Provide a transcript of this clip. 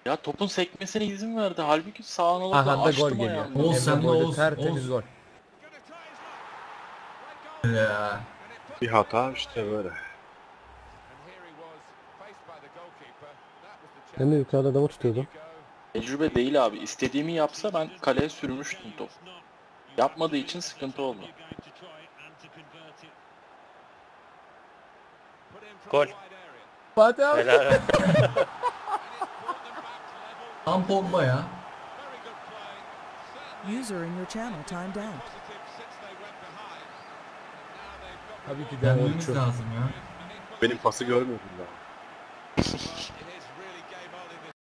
Ya topun sekmesine izin verdi. Halbuki sağına alıp da Aha da gol açtım geliyor. ayağımla. Oğuz, Emre sen de koydu, Oğuz, tertemiz Oğuz. gol. Ya. Bir hata işte böyle. Ben de yukarıda adamı tutuyordum. Tecrübe değil abi. İstediğimi yapsa ben kaleye sürmüştüm top. Yapmadığı için sıkıntı oldu. Gol. Fatih abi. Helal. Tam Pogba ya. User in your channel timed out. Tabii ki de Yenmemiz Orçun. lazım ya. Benim pası görmüyordum daha.